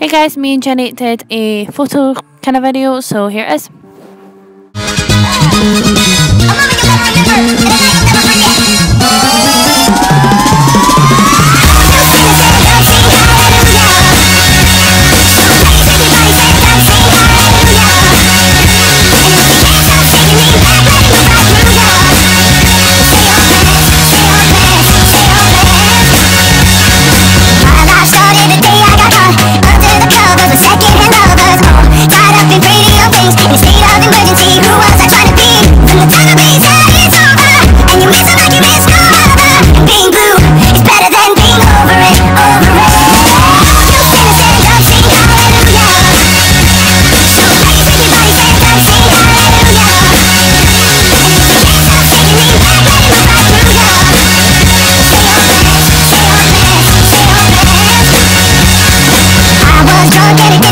Hey guys, me and Jenny did a photo kind of video, so here it is. Drunk and